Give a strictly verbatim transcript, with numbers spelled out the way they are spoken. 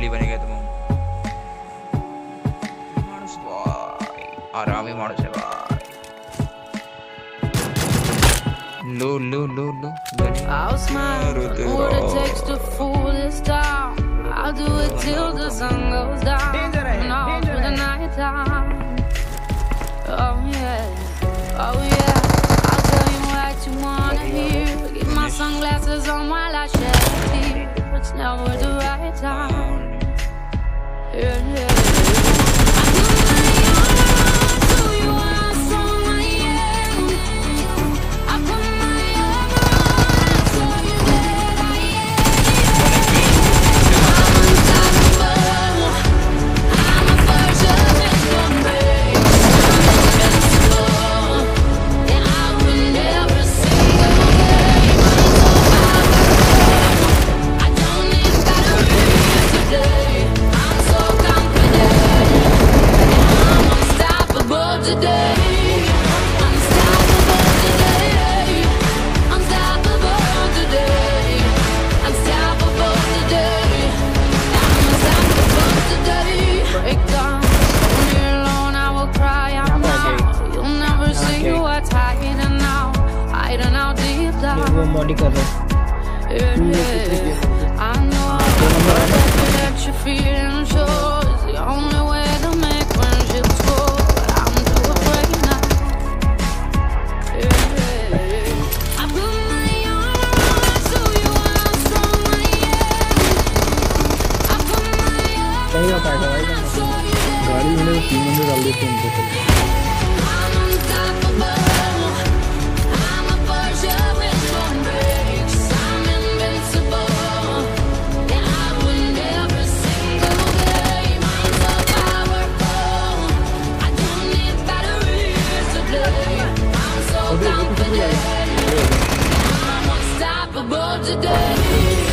बाहुबली बनेगा तुम माणूस भाई आरामी माणूस है भाई लो लो लो लो I'll smile what it takes to fool this town. I'll do it till the sun goes down and all through the night time. Oh yeah, oh yeah, I'll tell you what you wanna hear. Keep my sunglasses on while I shed a tear. It's never the right time. Yeah, yeah. वो मॉडी कर रहे सही होता है भाई गाड़ी मैंने तीन नंबर डाल देते हैं उनको I'm unstoppable today.